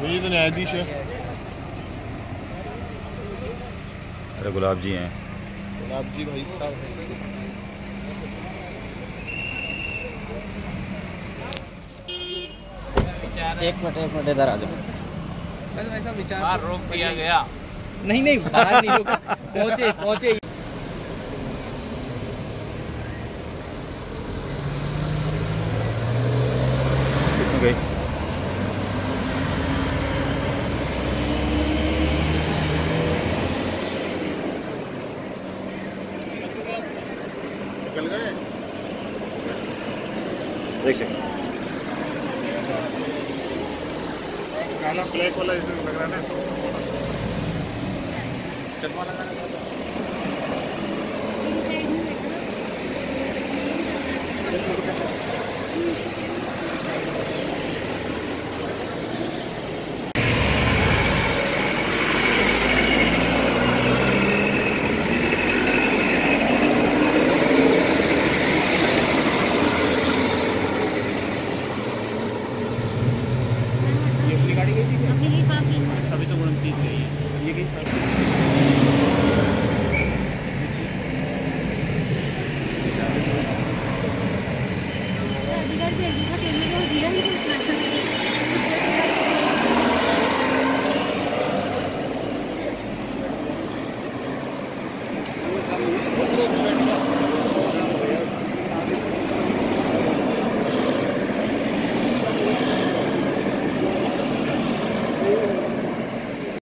ये तो न्यायाधीश है। अरे गुलाब जी हैं। गुलाब जी भाई साहब हैं। एक मिनट इधर आ जाओ। ऐसा विचार बाहर रोक दिया गया। नहीं नहीं, बाहर नहीं होगा। पहुंचे पहुंचे। गई निकल गए। देख सकते काला ब्लैक वाला इसमें लग रहा है ना। चश्मा लगा